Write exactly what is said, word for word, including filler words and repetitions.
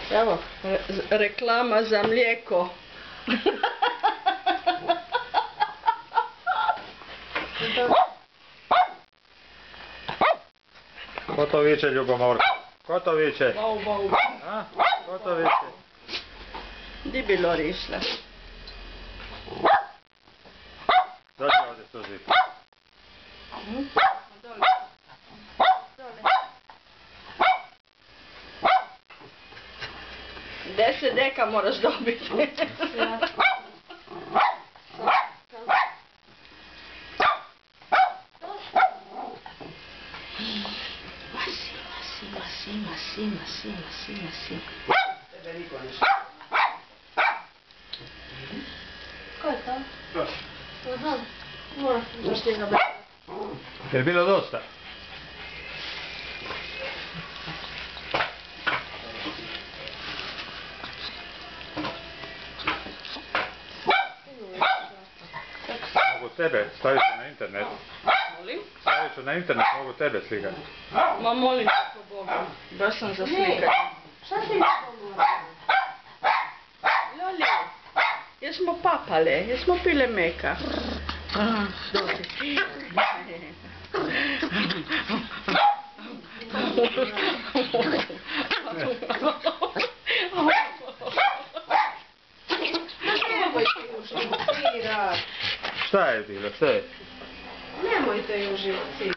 Evo, re reklama za mlijeko. Ko to viče, ljubomorka? Ko to viče? Bau, bau. A? Ko to viče? Di bi Lori išla? Dođi ovdje, Suzi. Hm? Dole. Dole. Deset deka moraš dobiti. Sima, sima, sima, sima, sima, sima. Tebe niko ništa. Ko je to? Proš. Aha, mora. Zašto je ga bez... Je li bilo dosta? Mogu tebe, stavit ću na internet. Molim? Stavit ću na internet, mogu tebe slikati. Ma molim te po Bogu. Baš sam za slikanje. Šta si mi pomogla? Loli, jesmo papale, jesmo pile meka. Dođi. Nemojte ju živcirat. Šta je bilo, šta je? Nemojte ju živcirat.